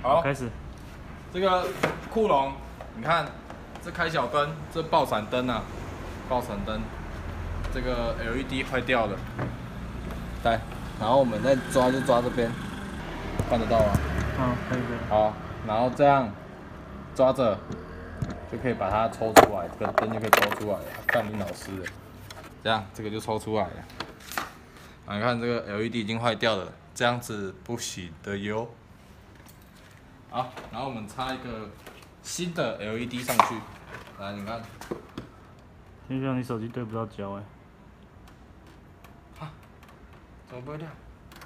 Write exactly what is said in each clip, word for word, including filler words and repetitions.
好， 开始。 这个库龙，你看，这开小灯，这爆闪灯啊，爆闪灯，这个 L E D 坏掉了。来，然后我们再抓就抓这边，看得到吗？ 嗯，可以可以。 好，然后这样抓着，就可以把它抽出来，这个灯就可以抽出来了。干你老师了，这样这个就抽出来了。啊，你看这个 L E D 已经坏掉了，这样子不行的哟。好，然后我们插一个新的 L E D 上去，来，你看， 先生，你手机对不到焦哎。 哈，怎么不会亮？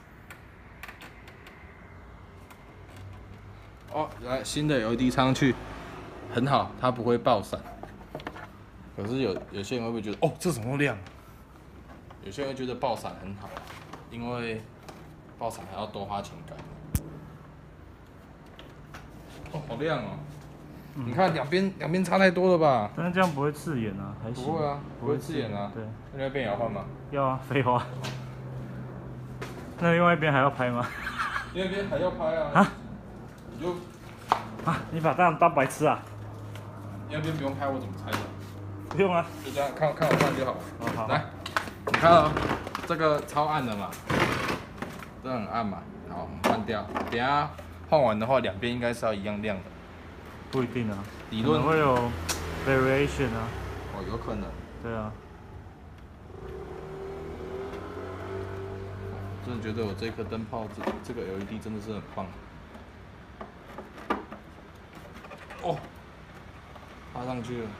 哦，来新的 L E D 插上去，很好，它不会爆闪。可是有有些人会不会觉得，哦，这怎么会亮？有些人会觉得爆闪很好，因为爆闪还要多花钱改。哦，好亮哦！嗯、你看两边两边差太多了吧？ 但是这样不会刺眼啊，还行。 不会啊，不会刺眼啊。 对。 那那边也要换吗？ 要啊，废话。那另外一边还要拍吗？ 另外一边还要拍啊。 啊？ 你就啊？你把这样当白痴啊？ 另外一边不用拍，我怎么猜的？ 不用啊， 就这样看看我看就好。 好好。 来，你看哦，这个超暗的嘛，这很暗嘛。好，我们换掉。等下换完的话，两边应该是要一样亮的。 不一定啊， 理论会有 variation 啊。 哦，有可能。 对啊。 真的觉得我这颗灯泡这这个 L E D 真的是很棒。哦，插上去了。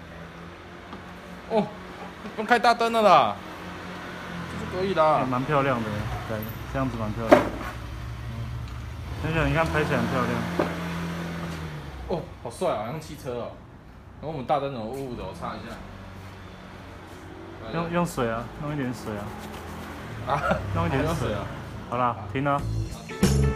哦，不用开大灯了啦，这就可以啦。 蛮漂亮的，对，这样子蛮漂亮的。想想，你看拍起来很漂亮。 哦，好帅啊，好像汽车哦。然后我们大灯怎么雾雾的？我擦一下。 用用水啊，弄一点水啊。 啊， 弄一点水啊。好啦，停了。